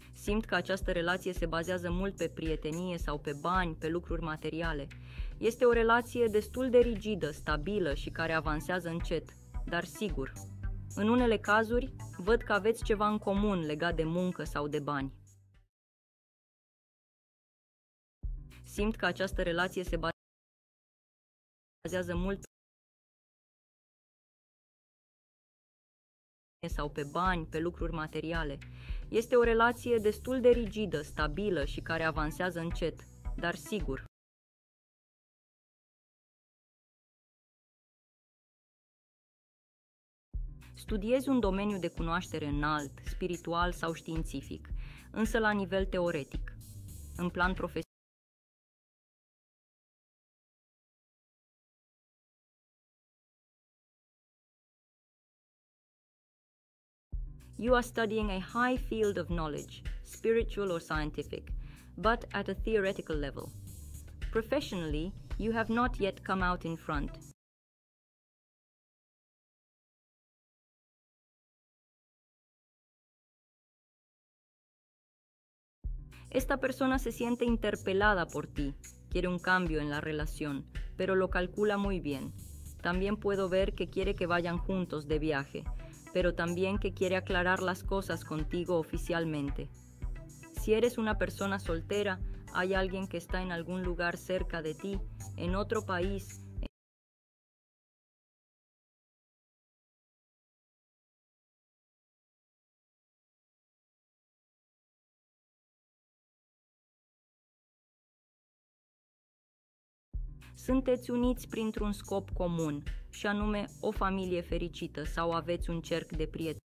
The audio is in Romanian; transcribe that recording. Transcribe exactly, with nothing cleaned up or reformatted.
Simt că această relație se bazează mult pe prietenie sau pe bani, pe lucruri materiale. Este o relație destul de rigidă, stabilă și care avansează încet, dar sigur. În unele cazuri, văd că aveți ceva în comun legat de muncă sau de bani. Simt că această relație se bazează mult sau pe bani, pe lucruri materiale. Este o relație destul de rigidă, stabilă și care avansează încet, dar sigur. Studiezi un domeniu de cunoaștere înalt, spiritual sau științific, însă la nivel teoretic. În plan profesional, you are studying a high field of knowledge, spiritual or scientific, but at a theoretical level. Professionally, you have not yet come out in front. Esta persona se siente interpelada por ti, quiere un cambio en la relación, pero lo calcula muy bien. También puedo ver que quiere que vayan juntos de viaje, pero también que quiere aclarar las cosas contigo oficialmente. Si eres una persona soltera, hay alguien que está en algún lugar cerca de ti, en otro país. Sunteți uniți printr-un scop comun, și anume o familie fericită sau aveți un cerc de prieteni.